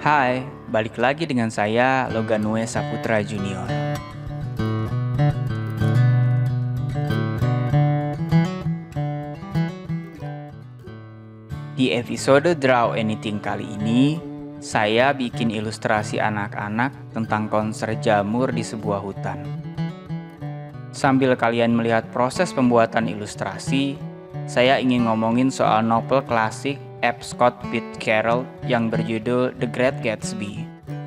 Hai, balik lagi dengan saya Loganue Saputra Junior. Di episode Draw Anything kali ini, saya bikin ilustrasi anak-anak tentang konser jamur di sebuah hutan. Sambil kalian melihat proses pembuatan ilustrasi, saya ingin ngomongin soal novel klasik F. Scott Fitzgerald yang berjudul The Great Gatsby.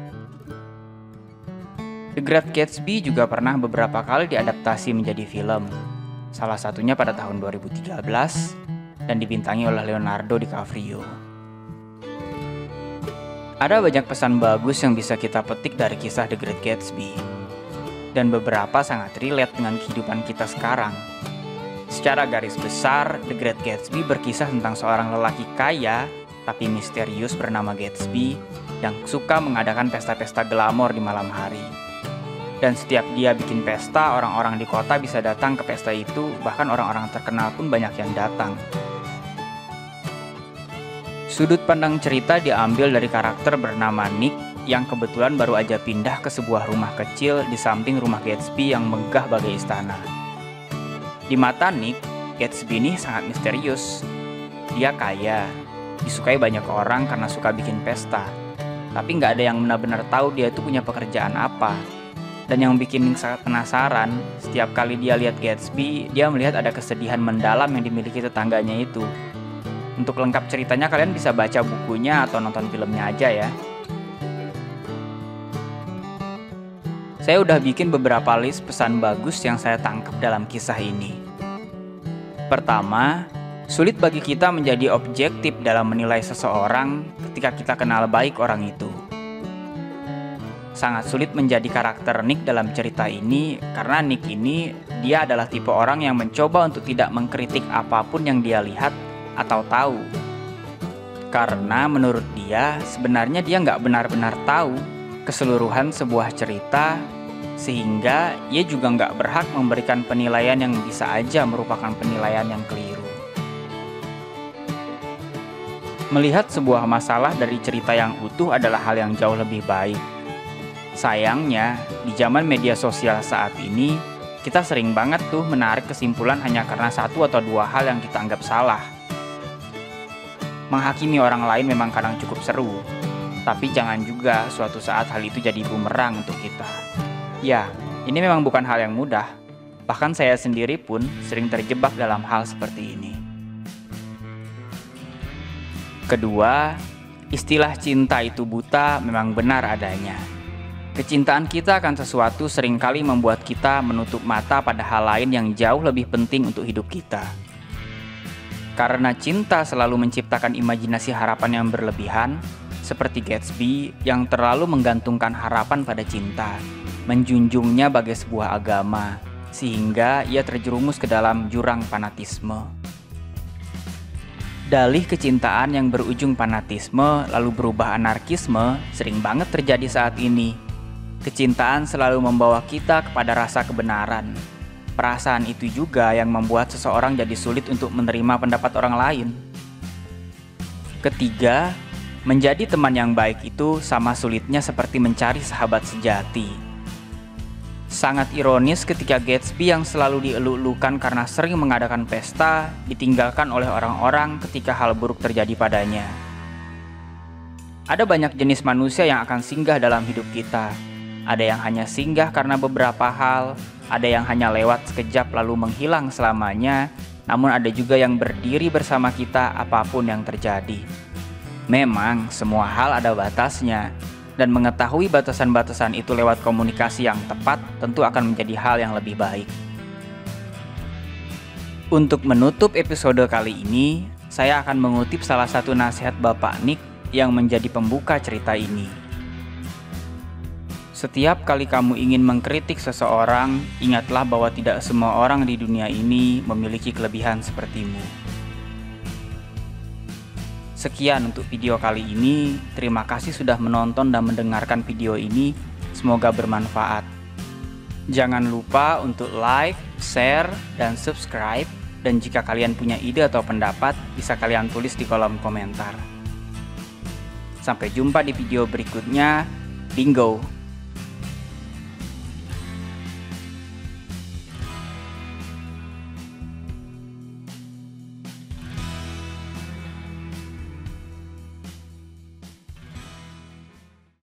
The Great Gatsby juga pernah beberapa kali diadaptasi menjadi film, salah satunya pada tahun 2013 dan dibintangi oleh Leonardo DiCaprio. Ada banyak pesan bagus yang bisa kita petik dari kisah The Great Gatsby, dan beberapa sangat relate dengan kehidupan kita sekarang. Secara garis besar, The Great Gatsby berkisah tentang seorang lelaki kaya tapi misterius bernama Gatsby yang suka mengadakan pesta-pesta glamor di malam hari. Dan setiap dia bikin pesta, orang-orang di kota bisa datang ke pesta itu, bahkan orang-orang terkenal pun banyak yang datang. Sudut pandang cerita diambil dari karakter bernama Nick yang kebetulan baru aja pindah ke sebuah rumah kecil di samping rumah Gatsby yang megah bagai istana. Di mata Nick, Gatsby ini sangat misterius. Dia kaya, disukai banyak orang karena suka bikin pesta. Tapi nggak ada yang benar-benar tahu dia tuh punya pekerjaan apa. Dan yang bikin Nick sangat penasaran, setiap kali dia lihat Gatsby, dia melihat ada kesedihan mendalam yang dimiliki tetangganya itu. Untuk lengkap ceritanya kalian bisa baca bukunya atau nonton filmnya aja ya. Saya udah bikin beberapa list pesan bagus yang saya tangkap dalam kisah ini. Pertama, sulit bagi kita menjadi objektif dalam menilai seseorang ketika kita kenal baik orang itu. Sangat sulit menjadi karakter Nick dalam cerita ini karena Nick ini dia adalah tipe orang yang mencoba untuk tidak mengkritik apapun yang dia lihat atau tahu. Karena menurut dia, sebenarnya dia nggak benar-benar tahu keseluruhan sebuah cerita, sehingga ia juga nggak berhak memberikan penilaian yang bisa aja merupakan penilaian yang keliru. Melihat sebuah masalah dari cerita yang utuh adalah hal yang jauh lebih baik. Sayangnya, di zaman media sosial saat ini, kita sering banget tuh menarik kesimpulan hanya karena satu atau dua hal yang kita anggap salah. Menghakimi orang lain memang kadang cukup seru, tapi jangan juga suatu saat hal itu jadi bumerang untuk kita. Ya, ini memang bukan hal yang mudah. Bahkan saya sendiri pun sering terjebak dalam hal seperti ini. Kedua, istilah cinta itu buta memang benar adanya. Kecintaan kita akan sesuatu seringkali membuat kita menutup mata pada hal lain yang jauh lebih penting untuk hidup kita. Karena cinta selalu menciptakan imajinasi harapan yang berlebihan, seperti Gatsby yang terlalu menggantungkan harapan pada cinta, menjunjungnya bagai sebuah agama, sehingga ia terjerumus ke dalam jurang fanatisme. Dalih kecintaan yang berujung fanatisme lalu berubah anarkisme sering banget terjadi saat ini. Kecintaan selalu membawa kita kepada rasa kebenaran. Perasaan itu juga yang membuat seseorang jadi sulit untuk menerima pendapat orang lain. Ketiga, menjadi teman yang baik itu sama sulitnya seperti mencari sahabat sejati. Sangat ironis ketika Gatsby yang selalu dieluk-elukan karena sering mengadakan pesta, ditinggalkan oleh orang-orang ketika hal buruk terjadi padanya. Ada banyak jenis manusia yang akan singgah dalam hidup kita. Ada yang hanya singgah karena beberapa hal, ada yang hanya lewat sekejap lalu menghilang selamanya, namun ada juga yang berdiri bersama kita apapun yang terjadi. Memang semua hal ada batasnya, dan mengetahui batasan-batasan itu lewat komunikasi yang tepat tentu akan menjadi hal yang lebih baik. Untuk menutup episode kali ini, saya akan mengutip salah satu nasihat Bapak Nick yang menjadi pembuka cerita ini. Setiap kali kamu ingin mengkritik seseorang, ingatlah bahwa tidak semua orang di dunia ini memiliki kelebihan sepertimu. Sekian untuk video kali ini. Terima kasih sudah menonton dan mendengarkan video ini. Semoga bermanfaat. Jangan lupa untuk like, share, dan subscribe. Dan jika kalian punya ide atau pendapat, bisa kalian tulis di kolom komentar. Sampai jumpa di video berikutnya. Bingo!